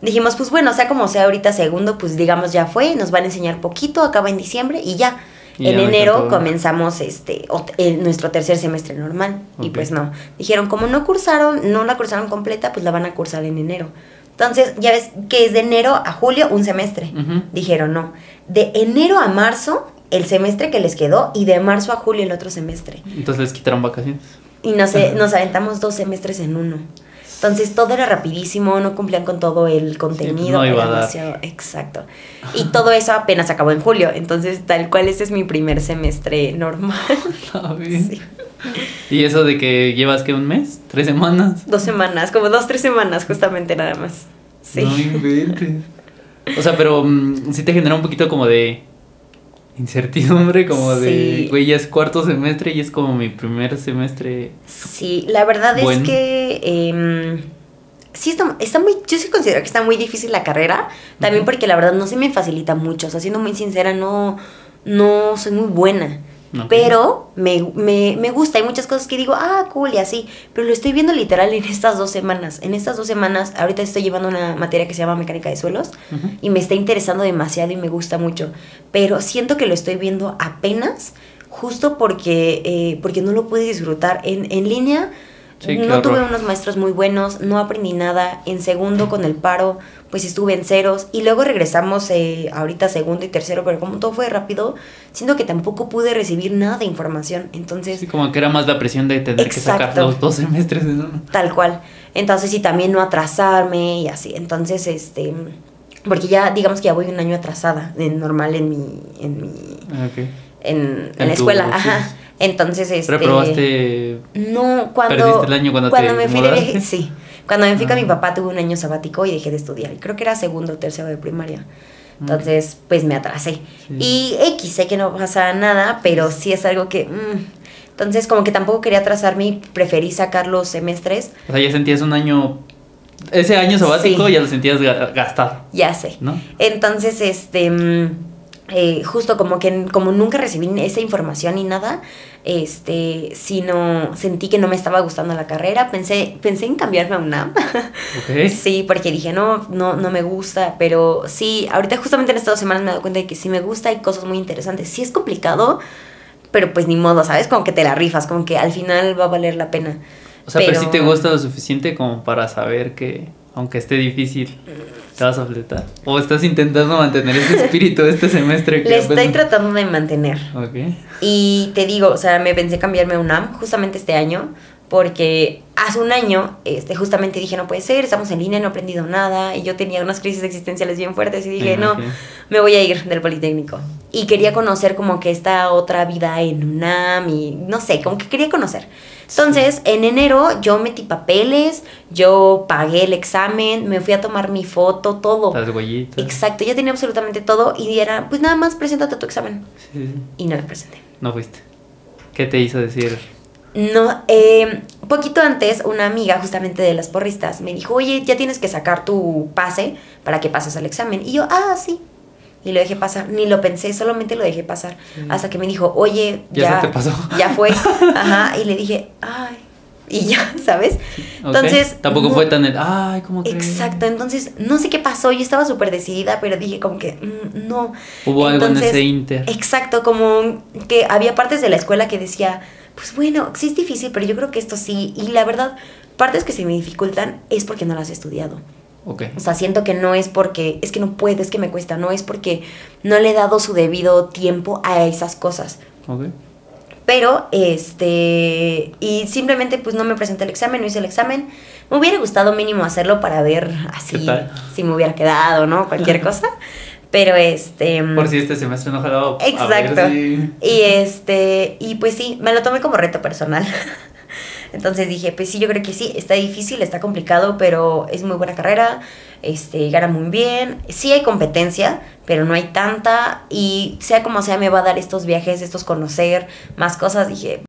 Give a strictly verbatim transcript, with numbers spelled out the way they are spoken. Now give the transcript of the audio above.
dijimos, pues bueno, sea como sea ahorita segundo, pues digamos ya fue, nos van a enseñar poquito, acaba en diciembre y ya. Y en enero comenzamos este ot- el, nuestro tercer semestre normal. Okay. Y pues no, dijeron, como no cursaron, no la cursaron completa, pues la van a cursar en enero. Entonces, ya ves que es de enero a julio un semestre. Uh-huh. Dijeron, no, de enero a marzo el semestre que les quedó y de marzo a julio el otro semestre. Entonces les quitaron vacaciones. Y nos, uh-huh. nos aventamos dos semestres en uno. Entonces todo era rapidísimo, no cumplían con todo el contenido. Sí, pues no iba era demasiado, exacto. Y todo eso apenas acabó en julio. Entonces, tal cual, este es mi primer semestre normal. Está bien. Sí. ¿Y eso de que llevas que un mes? ¿Tres semanas? Dos semanas, como dos, tres semanas, justamente nada más. Sí. No inventes. O sea, pero um, sí te genera un poquito como de incertidumbre, como sí. de, güey, ya es cuarto semestre y es como mi primer semestre. Sí, la verdad bueno. es que eh, sí está, está muy, yo sí considero que está muy difícil la carrera, también uh-huh. porque la verdad no se me facilita mucho, o sea, siendo muy sincera, no, no soy muy buena. Okay. Pero me, me, me gusta, hay muchas cosas que digo, ah, cool, y así, pero lo estoy viendo literal en estas dos semanas. En estas dos semanas, ahorita estoy llevando una materia que se llama mecánica de suelos, uh-huh. y me está interesando demasiado y me gusta mucho, pero siento que lo estoy viendo apenas, justo porque, eh, porque no lo pude disfrutar en, en línea. Sí, no tuve unos maestros muy buenos, no aprendí nada. En segundo con el paro, pues estuve en ceros. Y luego regresamos eh, ahorita segundo y tercero, pero como todo fue rápido, siento que tampoco pude recibir nada de información. Entonces, sí, como que era más la presión de tener exacto, que sacar los dos semestres, ¿no? Tal cual. Entonces, y también no atrasarme y así. Entonces, este... porque ya, digamos que ya voy un año atrasada, en normal en mi... En, mi, okay. en, en, en la tu, escuela, sí. ajá. Entonces, este... ¿Reprobaste? No, cuando... ¿Perdiste el año cuando, cuando te me fui mudaste? de viaje, sí. Cuando me fui ah. con mi papá tuve un año sabático y dejé de estudiar. Creo que era segundo o tercero de primaria. Entonces, pues me atrasé. Sí. Y X, sé que no pasa nada, pero sí es algo que... Mmm. Entonces, como que tampoco quería atrasarme y preferí sacar los semestres. O sea, ya sentías un año... Ese año sabático sí. ya lo sentías gastado. Ya sé. ¿No? Entonces, este... Eh, justo como que como nunca recibí esa información ni nada, este, sino sentí que no me estaba gustando la carrera, pensé, pensé en cambiarme a UNAM. Okay. Sí, porque dije, no, no, no me gusta, pero sí, ahorita justamente en estas dos semanas me he dado cuenta de que sí me gusta, hay cosas muy interesantes, sí es complicado, pero pues ni modo, ¿sabes? Como que te la rifas, como que al final va a valer la pena. O sea, pero, pero sí te gusta lo suficiente como para saber que, aunque esté difícil, te vas a fletar. ¿O estás intentando mantener ese espíritu este semestre? Que Le estoy apenas... tratando de mantener. Ok. Y te digo, o sea, me pensé cambiarme a UNAM justamente este año, porque hace un año, este, justamente dije, no puede ser, estamos en línea, no he aprendido nada, y yo tenía unas crisis existenciales bien fuertes, y dije, no, okay. me voy a ir del Politécnico. Y quería conocer como que esta otra vida en UNAM, y no sé, como que quería conocer. Entonces, sí. en enero yo metí papeles, yo pagué el examen, me fui a tomar mi foto, todo. Las huellitas. Exacto, ya tenía absolutamente todo y era, pues nada más, preséntate a tu examen. Sí. Y no me presenté. No fuiste. ¿Qué te hizo decir? No, eh, poquito antes una amiga justamente de las porristas me dijo, oye, ya tienes que sacar tu pase para que pases al examen. Y yo, ah, sí. Y lo dejé pasar, ni lo pensé, solamente lo dejé pasar. Sí. Hasta que me dijo, oye, ya, ya se te pasó. Ya fue. Ajá, y le dije, ay, y ya, ¿sabes? Entonces... Okay. Tampoco no, fue tan el, ay, ¿cómo crees? Exacto, entonces, no sé qué pasó, yo estaba súper decidida, pero dije como que, mmm, no. Hubo entonces, algo en ese inter. Exacto, como que había partes de la escuela que decía, pues bueno, sí es difícil, pero yo creo que esto sí. Y la verdad, partes que se me dificultan es porque no las he estudiado. Okay. O sea, siento que no es porque, es que no puedo, es que me cuesta, no es porque no le he dado su debido tiempo a esas cosas. Okay. Pero, este, y simplemente pues no me presenté el examen, no hice el examen. Me hubiera gustado mínimo hacerlo para ver así si me hubiera quedado, ¿no? Cualquier cosa. Pero este... Por si este semestre no jalaba. Exacto. A ver si... Y este, y pues sí, me lo tomé como reto personal. Entonces dije, pues sí, yo creo que sí, está difícil, está complicado, pero es muy buena carrera, este, gana muy bien. Sí hay competencia, pero no hay tanta, y sea como sea me va a dar estos viajes, estos conocer más cosas. Dije,